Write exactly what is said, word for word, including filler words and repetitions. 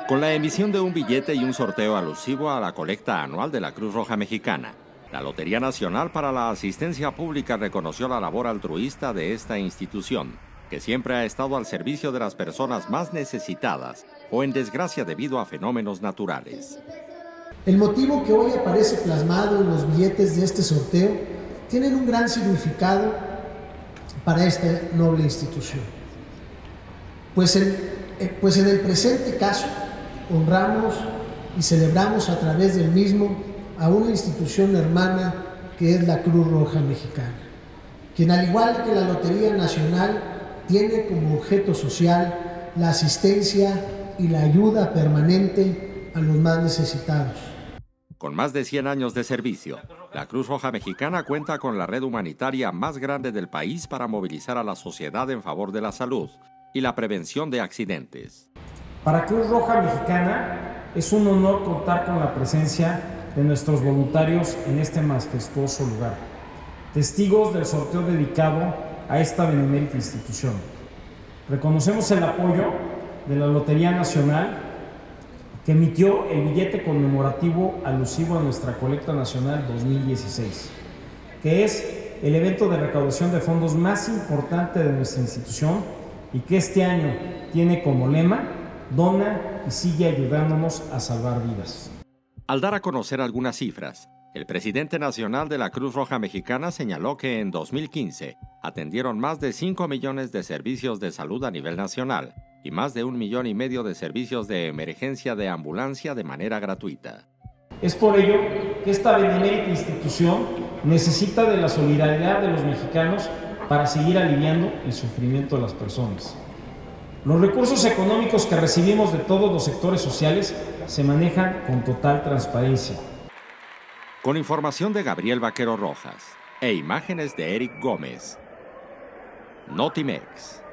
Con la emisión de un billete y un sorteo alusivo a la colecta anual de la Cruz Roja Mexicana, la Lotería Nacional para la Asistencia Pública reconoció la labor altruista de esta institución, que siempre ha estado al servicio de las personas más necesitadas o en desgracia debido a fenómenos naturales. El motivo que hoy aparece plasmado en los billetes de este sorteo tiene un gran significado para esta noble institución. Pues en, pues en el presente caso, honramos y celebramos a través del mismo a una institución hermana que es la Cruz Roja Mexicana, quien al igual que la Lotería Nacional tiene como objeto social la asistencia y la ayuda permanente a los más necesitados. Con más de cien años de servicio, la Cruz Roja Mexicana cuenta con la red humanitaria más grande del país para movilizar a la sociedad en favor de la salud y la prevención de accidentes. Para Cruz Roja Mexicana es un honor contar con la presencia de nuestros voluntarios en este majestuoso lugar, testigos del sorteo dedicado a esta benemérita institución. Reconocemos el apoyo de la Lotería Nacional, que emitió el billete conmemorativo alusivo a nuestra colecta nacional dos mil dieciséis, que es el evento de recaudación de fondos más importante de nuestra institución y que este año tiene como lema: dona y sigue ayudándonos a salvar vidas. Al dar a conocer algunas cifras, el presidente nacional de la Cruz Roja Mexicana señaló que en dos mil quince atendieron más de cinco millones de servicios de salud a nivel nacional y más de un millón y medio de servicios de emergencia de ambulancia de manera gratuita. Es por ello que esta benemérita institución necesita de la solidaridad de los mexicanos para seguir aliviando el sufrimiento de las personas. Los recursos económicos que recibimos de todos los sectores sociales se manejan con total transparencia. Con información de Gabriel Vaquero Rojas e imágenes de Eric Gómez, Notimex.